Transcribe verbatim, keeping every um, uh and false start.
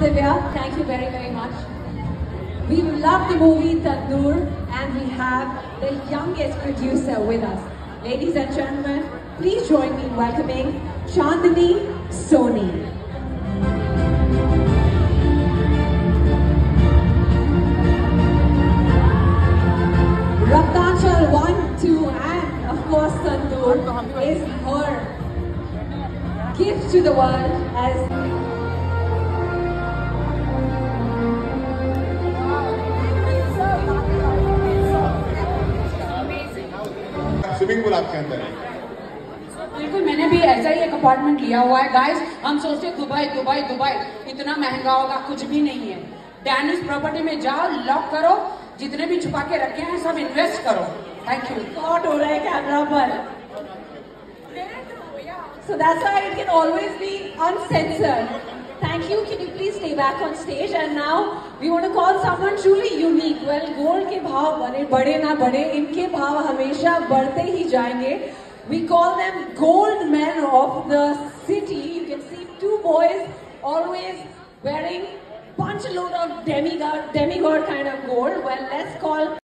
Divya. Thank you very, very much. We love the movie Tandoor and we have the youngest producer with us. Ladies and gentlemen, please join me in welcoming Chandni Soni. Raktanchal one, two and of course Tandoor is her gift to the world as swimming pool आपके अंदर है। बिल्कुल, मैंने भी ऐसा ही एक apartment लिया हुआ है गाइस। हम सोचते दुबई दुबई दुबई इतना महंगा होगा, कुछ भी नहीं है। डैनिश प्रॉपर्टी में जाओ, लॉक करो, जितने भी छुपा के रखे हैं सब इन्वेस्ट करो। Thank you. शॉट हो रहा है कैमरा पर। So that's why it can always be uncensored. Thank you. Can you please stay back on stage? And now we want to call someone truly unique. Well, gold के भाव बने बड़े ना बड़े, इनके भाव हमेशा बढ़ते ही जाएंगे. We call them gold men of the city. You can see two boys always wearing bunch load of demigod, demigod kind of gold. Well, let's call